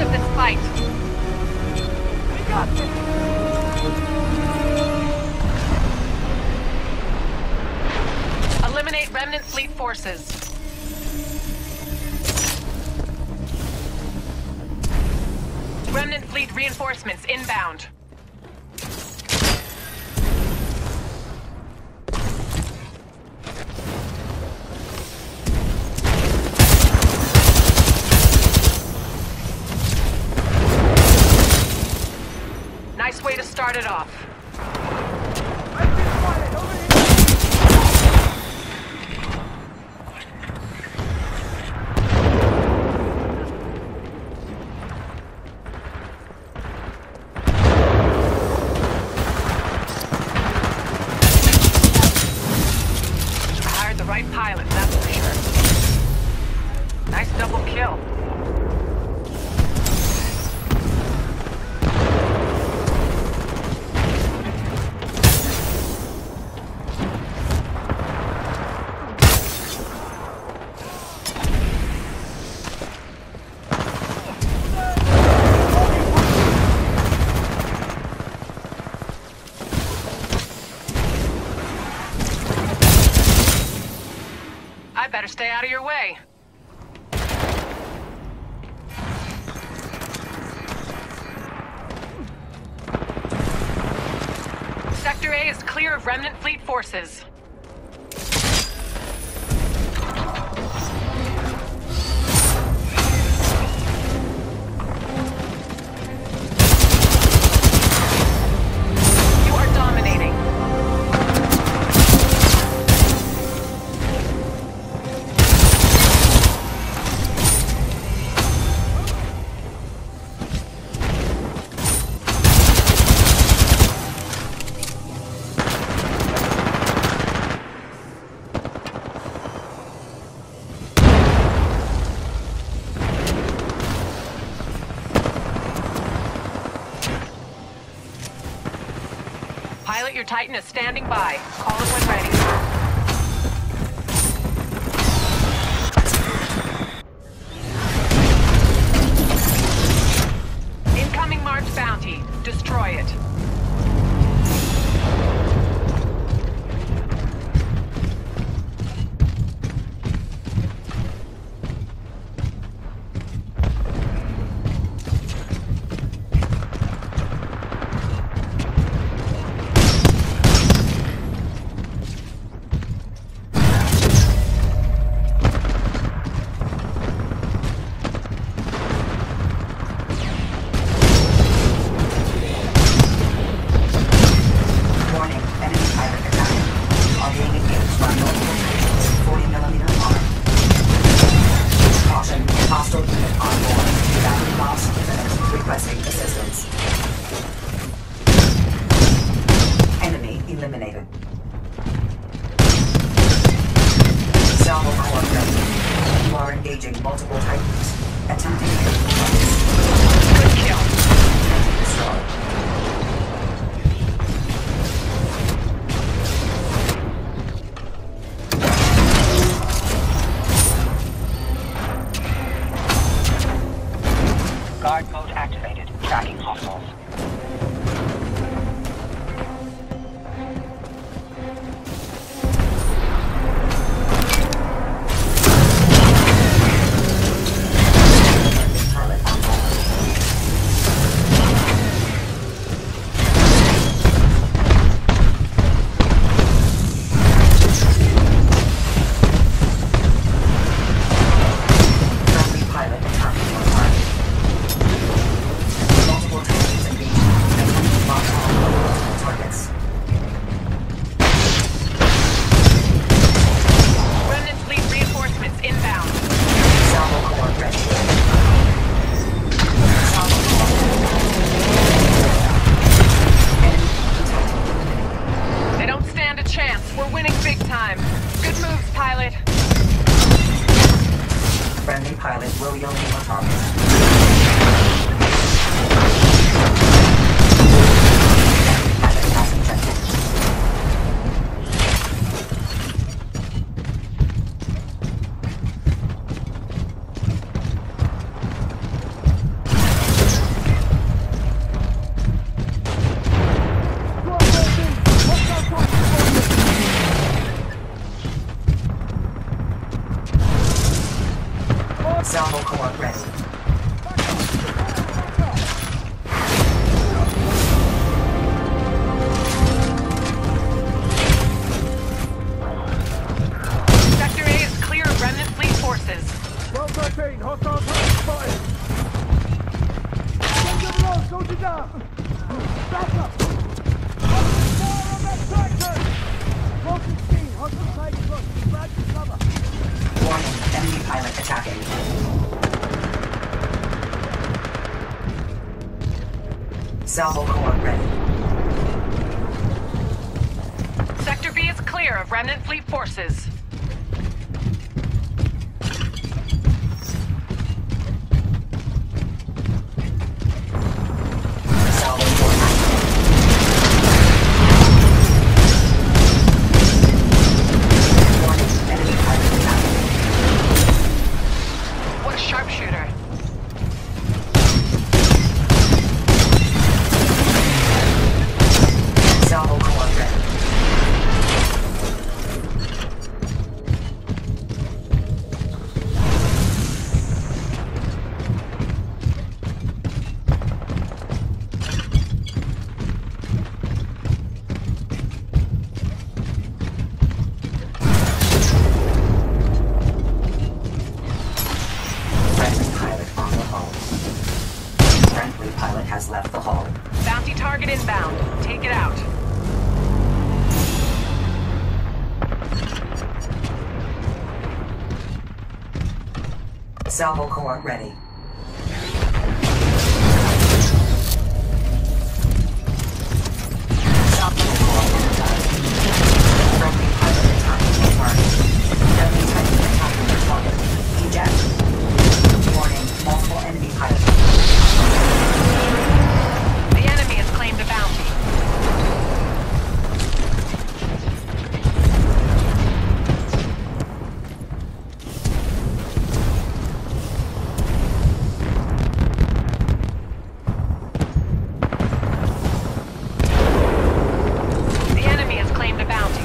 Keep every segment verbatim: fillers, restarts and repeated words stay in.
at this fight. We got this! Eliminate remnant fleet forces. Remnant fleet reinforcements inbound. Nice way to start it off. I've been spotted over here! I hired the right pilot, that's for sure. Nice double kill. I better stay out of your way. Sector A is clear of remnant fleet forces. You are dominating. Pilot, your Titan is standing by. Call it when ready. Incoming March bounty. Destroy it. Eliminated. Salvo core ready. You are engaging multiple Titans. Attempting to Good kill. destroy. Guard mode activated. Tracking hostiles. Friendly pilot William Thomas. Pilot has ejected. Salvo core ready. Sector A is clear of remnant fleet forces. twelve thirteen, hostile tank spotted. Soldier below, soldier down. Back up. Fire on that tractor. twelve sixteen, hostile tank close. Flag to cover. Warning, enemy pilot attacking. Salvo core ready. Sector B is clear of remnant fleet forces. Salvo core active. Warning, enemy pilot attacking. What a sharpshooter. Salvo core ready. Friendly pilot on the hull. Friendly pilot has left the hull. Bounty target inbound. Take it out. Salvo core ready. Salvo core energized. Friendly pilot attacking confirmed. Enemy Titan attacking your target. Eject. Warning, multiple enemy pilots. The enemy has claimed a bounty. The enemy has claimed a bounty.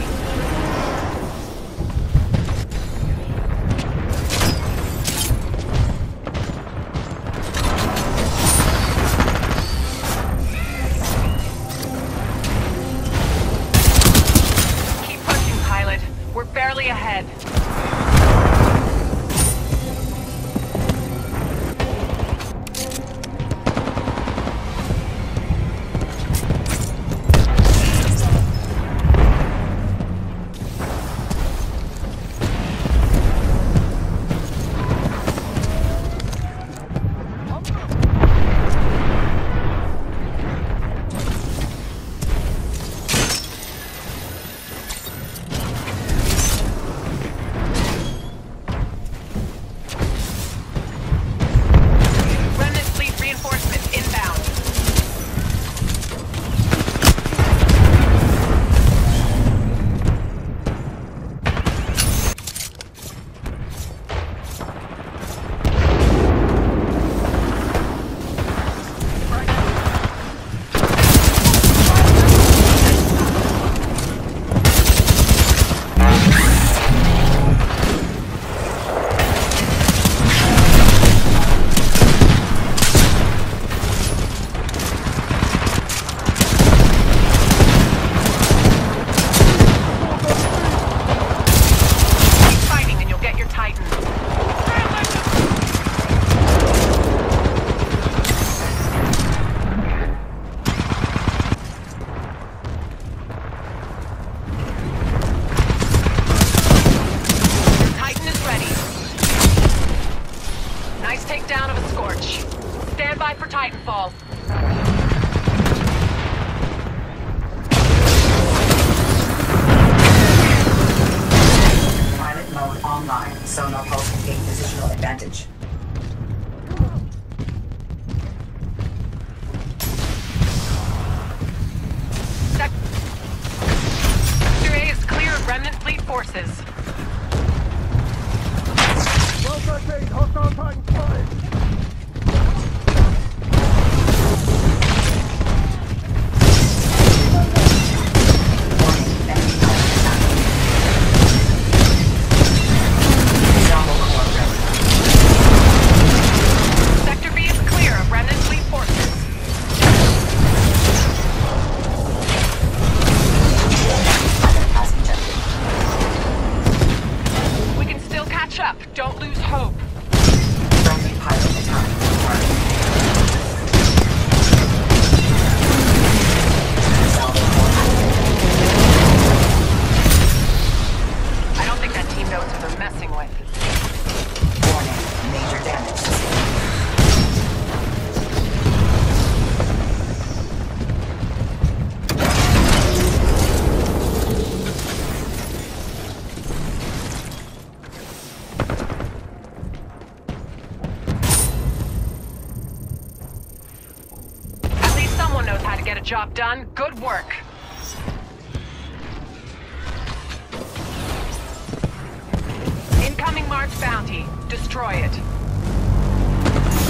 Keep pushing, pilot. We're barely ahead. Remnant fleet reinforcements inbound. Keep fighting and you'll get your Titan. Your Titan is ready. Nice takedown of a Scorch. Stand by for Titanfall. Pilot mode online. Sonar pulse can gain positional advantage. Sector A is clear of remnant fleet forces. twelve thirteen, hostile tank spotted. Warning, enemy pilot attacking. Salvo core ready. Patch up. Don't lose hope. Friendly pilot attack confirmed. Salvo core activated. I don't think that team knows who they're messing with. Warning, major damage sustained. At least someone knows how to get a job done. Good work. Incoming marked bounty. Destroy it.